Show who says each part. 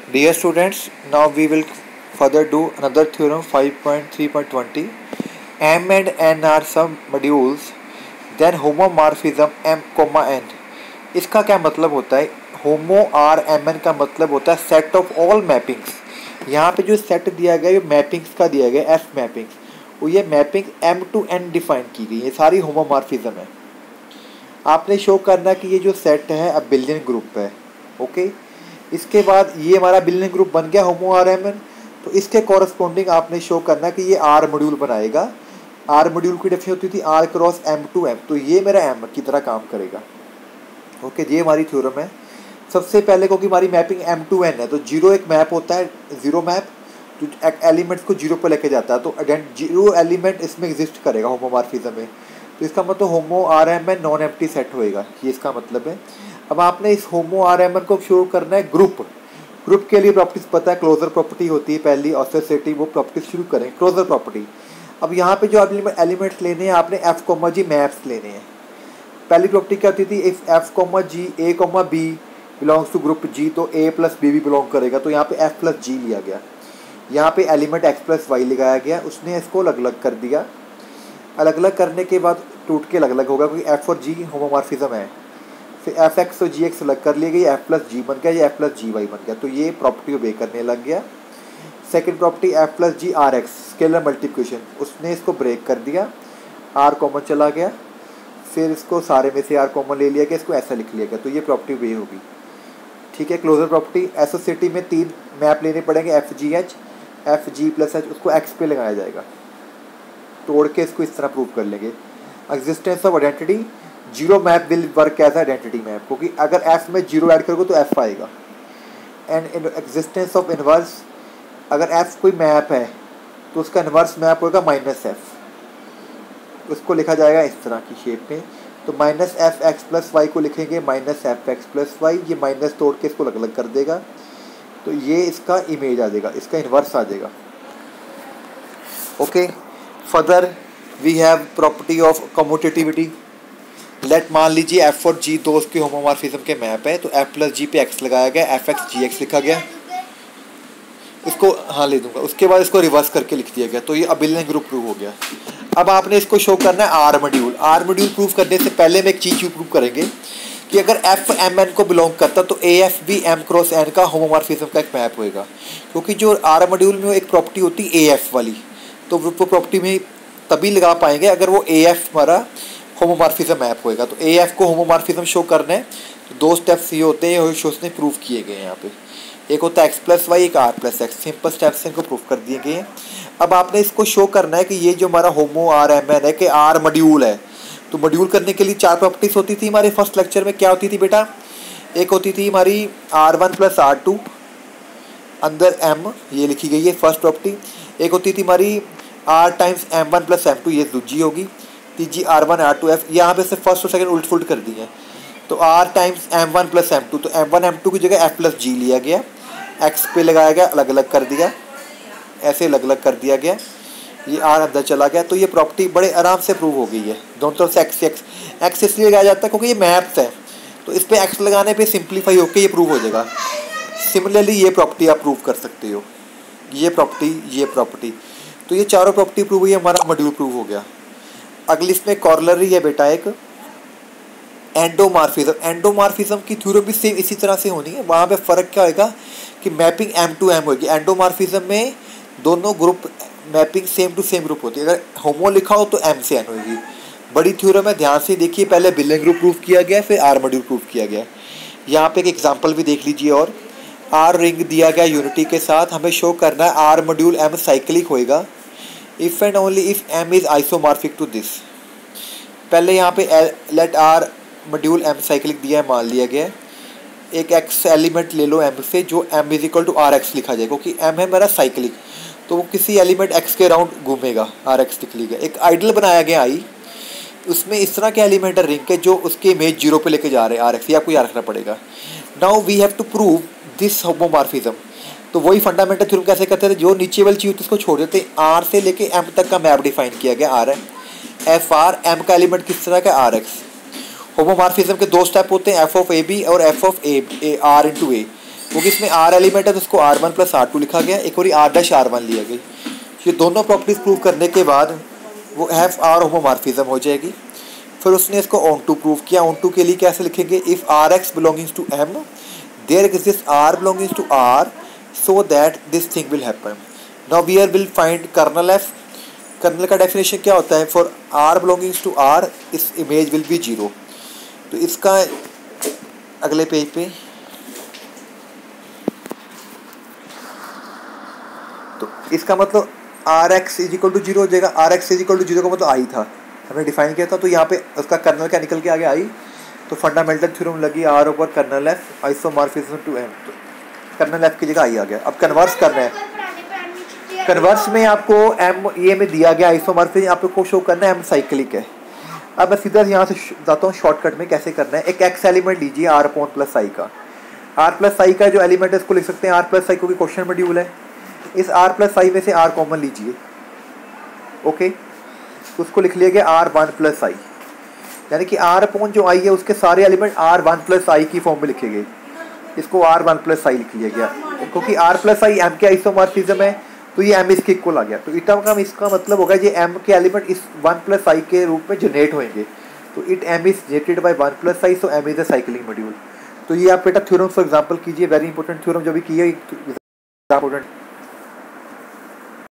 Speaker 1: Dear students, now we will further do another theorem 5.3.20. M and N are some modules, then homomorphism M, N. इसका क्या मतलब होता है? होमो R M N का मतलब होता है सेट ऑफ ऑल मैपिंग्स। यहाँ पे जो सेट दिया गया है मैपिंग्स का दिया गया एफ मैपिंग्स, वो ये mapping M to N define की गई है, सारी होमोमॉर्फिज्म है। आपने शो करना कि ये जो सेट है अब बिलियन ग्रुप है। ओके, इसके बाद ये हमारा बिलियन ग्रुप बन गया होमो आर एम एन, तो इसके कॉरस्पॉन्डिंग आपने शो करना कि ये आर मॉड्यूल बनाएगा। आर मॉड्यूल की डेफिनेशन होती थी R cross M to M, तो ये मेरा एम की तरह काम करेगा। ओके, ये हमारी थ्योरम है। सबसे पहले क्योंकि हमारी मैपिंग एम टू एन है, तो जीरो एक मैप होता है, जीरो मैप जो एलिमेंट्स को जीरो पर लेके जाता है, तो जीरो एलिमेंट इसमें एग्जिस्ट करेगा होमोमॉर्फिज्म में। तो इसका मतलब homo R M N non empty set होएगा, ये इसका मतलब है। अब आपने इस होमो आर एम एन को शो करना है ग्रुप। ग्रुप के लिए प्रॉपर्टीज पता है, क्लोजर प्रॉपर्टी होती है पहली, ऑस्टोसिटी, वो प्रॉपर्टीज शुरू करें क्लोजर प्रॉपर्टी। अब यहाँ पे जो एलिमेंट्स लेने हैं आपने एफ कोमा जी मैप्स लेने हैं। पहली प्रॉपर्टी क्या होती थी, if F comma G A comma B belongs to group G, तो ए प्लस बी भी बिलोंग करेगा, तो यहाँ पे एफ प्लस जी लिया गया। यहाँ पे एलिमेंट एक्स प्लस वाई लगाया गया, उसने इसको अलग अलग कर दिया। अलग अलग करने के बाद टूट के अलग अलग होगा क्योंकि एफ और जी होमोमॉर्फिज्म है। फिर एफ एक्स और जी एक्स अलग कर लिए गई, एफ प्लस जी बन गया, ये एफ प्लस जी वाई बन गया, तो ये प्रॉपर्टी ओबे करने लग गया। Second property F plus G R X scalar multiplication, उसने इसको ब्रेक कर दिया, आर कॉमन चला गया, फिर इसको सारे में से आर कॉमन ले लिया गया, इसको ऐसा लिख लिया गया, तो ये प्रॉपर्टी ओबे होगी। ठीक है, क्लोजर प्रॉपर्टी एसोसिएटी में तीन मैप लेने पड़ेंगे, F G H, F G plus H, उसको एक्स पे लगाया जाएगा, तोड़ के इसको इस तरह प्रूव कर लेंगे। Existence of identity, zero map will work as identity map, क्योंकि अगर एफ में जीरो ऐड करोगे तो एफ आएगा। एंड एग्जिस्टेंस ऑफ इनवर्स, अगर एफ कोई मैप है तो उसका इनवर्स मैप होगा माइनस एफ, उसको लिखा जाएगा इस तरह की शेप में, तो minus F X plus Y को लिखेंगे minus F X plus Y, ये माइनस तोड़ के इसको अलग अलग कर देगा, तो ये इसका इमेज आ जाएगा, इसका इन्वर्स आ जाएगा। Okay, further we have property of commutativity. Let मान लीजिए एफ और जी दो उसके होमोमॉर्फिज्म के मैप है, तो एफ प्लस जी पे एक्स लगाया गया, एफ एक्स जी एक्स लिखा गया, इसको हाँ ले दूंगा, उसके बाद इसको रिवर्स करके लिख दिया गया, तो ये अबिलियन ग्रुप प्रूव हो गया। अब आपने इसको शो करना है R module. R module prove करने से पहले में एक चीज़ प्रूव करेंगे कि अगर एफ एम एन को बिलोंग करता तो ए एफ भी एम क्रॉस एन का होमोमॉर्फिज्म का एक मैप होएगा, क्योंकि जो आर मॉड्यूल में एक प्रॉपर्टी होती है ए एफ वाली, तो वो प्रॉपर्टी में तभी लगा पाएंगे अगर वो ए एफ हमारा होमोमॉर्फिज्म मैप होएगा। तो ए एफ को होमोमॉर्फिज्म शो करना है तो दो स्टेप्स ये होते हैं, शोज ने प्रूव किए गए हैं यहाँ पे, एक होता है एक्स प्लस वाई, एक R plus X, simple steps से इनको प्रूव कर दिए गए हैं। अब आपने इसको शो करना है कि ये जो हमारा होमो आर एम एन है कि आर मॉड्यूल है, तो मॉड्यूल करने के लिए चार प्रॉपर्टीज होती थी हमारे फर्स्ट लेक्चर में। क्या होती थी बेटा, एक होती थी हमारी R one plus R two अंदर एम, ये लिखी गई है फर्स्ट प्रॉपर्टी। एक होती थी हमारी R times M one plus M two, ये दूसरी होगी। तीसरी R one R two F, यहाँ पे से फर्स्ट और सेकंड उल्ट फुल्ट कर दी है, तो R times M one plus M two, तो एम वन एम टू की जगह एफ प्लस जी लिया गया, एक्स पे लगाया गया, अलग अलग कर दिया, ऐसे अलग अलग कर दिया गया, ये आर अंदर चला गया, तो ये प्रॉपर्टी बड़े आराम से प्रूव हो गई है। दोनों तरफ से एक्स एक्स एक्स इसलिए लगाया जाता है क्योंकि ये मैप्स है, तो इस पर एक्स लगाने पे सिंप्लीफाई होकर ये प्रूव हो जाएगा। सिमिलरली ये प्रॉपर्टी आप प्रूव कर सकते हो, ये प्रॉपर्टी, तो ये चारों प्रॉपर्टी प्रूव हुई, हमारा मॉड्यूल प्रूव हो गया। अगली इसमें कॉर्लरी है बेटा एक एंडोमॉर्फिज्म। एंडोमॉर्फिज्म की थ्योरी भी सेम इसी तरह से होनी है, वहाँ पे फ़र्क क्या होगा कि मैपिंग एम टू एम होगी। एंडोमॉर्फिज्म में दोनों group mapping same to same group होती है, अगर होमो लिखा हो तो एम से एन होगी। बड़ी थ्योरम है, ध्यान से देखिए, पहले बिलियन ग्रुप प्रूव किया गया, फिर आर मॉड्यूल प्रूव किया गया। यहाँ पे एक एग्जांपल भी देख लीजिए, और आर रिंग दिया गया यूनिटी के साथ, हमें शो करना है आर मॉड्यूल एम साइक्लिक होएगा if and only if M is isomorphic to this. पहले यहाँ पे let R module M cyclic दिया है, मान लिया गया, एक एक्स एलिमेंट ले लो एम से, जो M is equal to R x लिखा जाए, क्योंकि एम है मेरा साइक्लिक, तो वो किसी एलिमेंट एक्स के अराउंड घूमेगा, आर एक्स लिख लिया। एक आइडल बनाया गया आई, उसमें इस तरह के एलिमेंट है रिंग के जो उसके इमेज जीरो पे लेके जा रहे हैं, आर एक्स, या आपको याद रखना पड़ेगा। Now we have to prove this homomorphism, तो वही फंडामेंटल थ्योरम कैसे करते थे, जो नीचे वाली चीज़ उसको छोड़ देते, आर से लेके एम तक का मैप डिफाइन किया गया, आर है एफ आर, एम का एलिमेंट किस तरह का, आर एक्स। होमोमॉर्फिज्म के दो स्टेप होते हैं, एफ ऑफ ए बी और F of A R into A. वो कि इसमें आर एलिमेंट है तो उसको R1 प्लस R2 लिखा गया, एक और R डैश R1 लिया गई। ये दोनों प्रॉपर्टीज प्रूव करने के बाद वो एफ आर होमोमॉर्फिज्म हो जाएगी। फिर उसने इसको ऑन टू प्रूव किया। ऑन टू के लिए कैसे लिखेंगे, if R x belongings to M there exist R belongings to R so that this thing will happen. Now we R will find kernel F. Kernel का definition क्या होता है, for R belongings to R is image will be zero. तो इसका अगले page पे तो इसका मतलब R x is equal to zero हो जाएगा। R x is equal to zero का मतलब आई था, हमने डिफाइन किया था। तो यहाँ पे उसका कर्नल क्या निकल के आ गया, आई। तो फंडामेंटल थ्योरम लगी R over kernel F isomorphism to M, तो कर्नल एफ की जगह आई आ गया। अब कन्वर्स करना है। कन्वर्स में आपको एम ये में दिया गया आइसोमॉर्फिज्म, आपको शो करना है एम साइक्लिक है। अब मैं सीधा यहाँ से जाता हूँ शॉर्टकट में कैसे करना है। एक एक्स एलिमेंट लीजिए आर अपॉन प्लस आई का। आर प्लस आई का जो एलिमेंट है इसको लिख सकते हैं आर प्लस आई, क्योंकि क्वेश्चन मॉड्यूल है। इस आर प्लस आई में से आर कॉमन लीजिए, ओके। तो उसको लिख लिया गया आर वन प्लस आई, यानी कि आर अपॉन जो आई है उसके सारे element R one plus I की फॉर्म में लिखे गए। इसको आर वन प्लस आई लिख लिया गया, क्योंकि आर प्लस आई एम के आइसोमॉर्फिज्म है तो ये एम इसके इक्वल आ गया। तो इटम का इसका मतलब होगा ये एम के एलिमेंट इस वन प्लस आई के रूप में जनरेट होंगे। तो it M is generated by one plus I, so M is a cycling module. तो ये आप बेटा थ्योरम फॉर एग्जांपल कीजिए, वेरी इंपॉर्टेंट थ्योरम जो भी की है, इंपॉर्टेंट